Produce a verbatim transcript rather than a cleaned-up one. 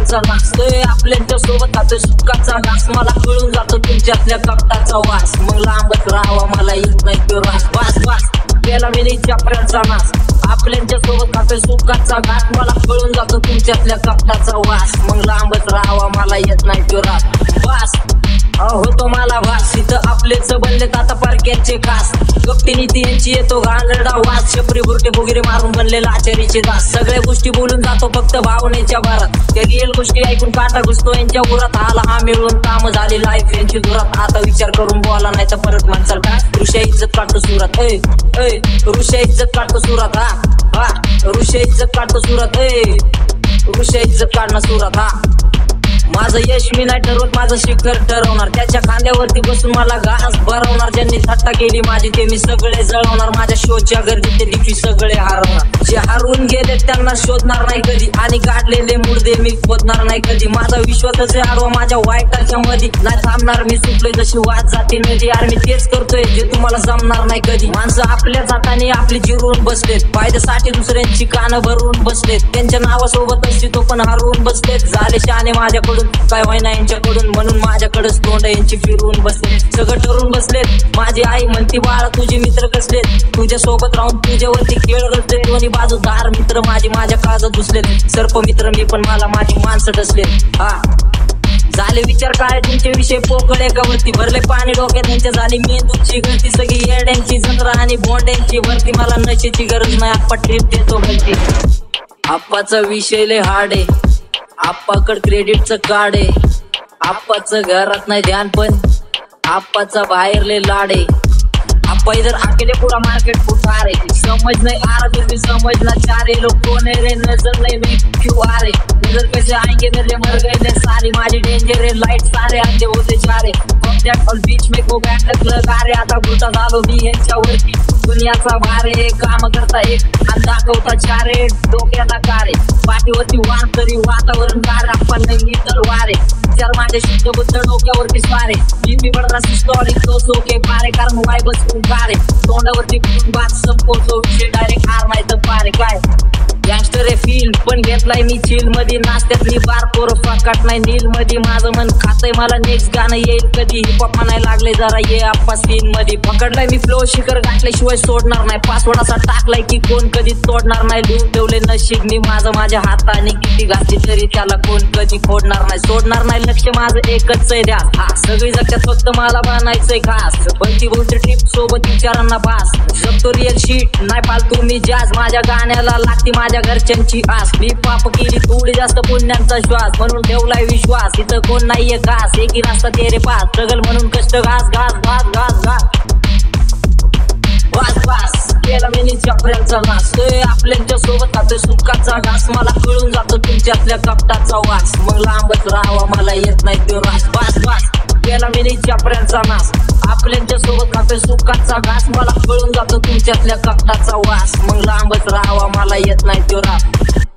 चपऱ्यांचा नाच, आपल्यांच्या सोबत खातोय सुखाचा घास, मला कळून जातो तुमच्यातल्या कपटाचा वास, मग लांबच राहावा मला येत नाही तो रास, वास वास केला मी नाही चपऱ्यांचा नाच, आपल्यांच्या सोबत खातोय सुखाचा घास, मला कळून जातो तुमच्यातल्या कपटाचा वास, मग लांबच राहावा मला येत नाही तो रास, वास होतो मला वास, इथं आपलेच बनलेत आता पारक्यांचे खास, गप्पी नीती यांची येतो गांडा वास, छपरी बुरटे वगैरे मारून बनलेला आचारीचे दास, सगळ्या गोष्टी बोलून जातो फक्त भावनेच्या भारात, त्या रिअल गोष्टी ऐकून काटा घुसतो यांच्या उरात, आला हा मिळून काम झाली लाईफ यांची दुरात, आता विचार करून बोला नाही तर परत माणसाल का ऋषा इज्जत काढतो सुरात, ऐ ऐ ऋषा इज्जत काढतो सुरात, हा हा ऋषा इज्जत काढतो सुरात, ऐ ऋषा इज्जत काढणं सुरात, हा माझं यश मी नाही ठरवत माझं शिखर ठरवणार, त्याच्या खांद्यावरती बसून मला घास भरवणार, ज्यांनी थट्टा केली माझी ते मी सगळे जळवणार, माझ्या शोधच्या गर्दीत ते दिवशी सगळे हारवणार, जे हारून गेले त्यांना शोधणार नाही कधी, आणि गाडलेले मुर्दे मी खोदणार नाही कधी, माझा विश्वासच हारवा माझ्या वाईटाच्या मध्ये नाही थांबणार मी, सुटलोय जशी वाद जाते नदी, यार मी तेच करतोय जे तुम्हाला जमणार नाही कधी, माणसं आपल्या जातानी आपली जिरून बसलेत, फायद्यासाठी दुसऱ्यांची कानं भरून बसलेत, त्यांच्या नावासोबत अस्तित्व पण हरवून बसलेत, झाले शाने माझ्याकडून काय व्हायना यांच्याकडून, म्हणून माझ्याकडेच तोंड यांची फिरून बसले, सगळं ठरून बसलेत, माझी आई म्हणती बाळा तुझे मित्र कसलेत, तुझ्या सोबत राहून तुझ्यावरती खेळ रचले, दोन्ही बाजू दार मित्र माझी माझ्या काळजात घुसलेत, सर्प मित्र मी पण मला माझी माणसं डसलेत, हा झाले विचार काय तुमचे विषय पोकळ एकावरती, भरले पाणी डोक्यात यांच्या, झाली मेंदूची गळती, सगळी येड्यांची जंत्रा आणि भोंड्यांची भरती, मला नशेची गरज नाही आप्पा ट्रिप देतो गलती, आप्पाचा विषय लय हार्ड आहे, आप्पाकड क्रेडिटचं कार्ड आहे, आप्पाचं घरात नाही ध्यान पण आप्पाचा बाहेर लय लाड आहे, आप्पा इधर अकेले पूरा मार्केट फुटा रहे, समझ नहीं आ रहा फिर भी समझना चाह रहे, लोग कौन है रे नजर नहीं में क्यों आ रहे, नजर कैसे आएंगे मेरे मर गए ले सारी, माझी डेंजर है लाइट सारे अंधे होते जा रहे, और बीच में को बॅटक लगा रे, आता भूता झालो मी यांच्यावरती, दुनियाचा भारे काम करता एक आणि दाखवता चारे, डोक्याला कारे पाठीवरती वाण तरी वातावरण गार, आपण नाही तर वारे विचार माझ्या शुद्धबुद्ध डोक्यावरती स्वारे, मी बडरा स्टोरी तो सोके पारे, कारण वाय बसून कारे तोंडावरती बात संपवतो विषय डायरेक्ट हार नाही तर पारे, काय गँगस्टर आहे फील पण घेतलाय मी चिल मध्ये, नाश्त्यातली बार पोर फकाट नाही नील मध्ये, माझं मन खातंय मला नेक्स्ट गाणं येईल कधी, हिपहॉप म्हणाय लागले जरा ये आप्पा सीन मध्ये, पकडलाय मी फ्लो शिखर गाठल्याशिवाय सोडणार नाही, पासवर्ड असा टाकलाय की कोण कधी तोडणार नाही, लिहून ठेवले नशीब मी माझं माझ्या हाताने, किती घातली तरी त्याला कोण कधी फोडणार नाही, सोडणार नाही लक्ष माझं एकच आहे द्या, हा सगळी जगतात फक्त मला बनायचंय खास, भलती बोलते ट्रिप सोबत विचारांना बास, जगतो रिअल शीट नाही फालतू मी जाज, माझ्या गाण्याला लागते माझ्या घरच्यांची आस, मी पाप केली थोडी जास्त पुण्यांचा श्वास, म्हणून ठेवलाय विश्वास, इथं कोण नाहीये खास, एक ही रास्ता तेरे पास, स्ट्रगल म्हणून कष्ट घास घास घास घास घास वास वास केला मी चपऱ्यांचा नाच, आपल्यांच्या सोबत खातोय सुखाचा घास, मला कळून जातो तुमच्यातल्या कपटाचा वास, मग लांबच राहावा मला येत नाही तो रास, वास वास केला मी चपऱ्यांचा नाच, आपल्यांच्या सोबत खातोय सुखाचा घास, मला कळून जातो तुमच्यातल्या कपटाचा वास, मग लांबच राहावा मला येत नाही तो रास.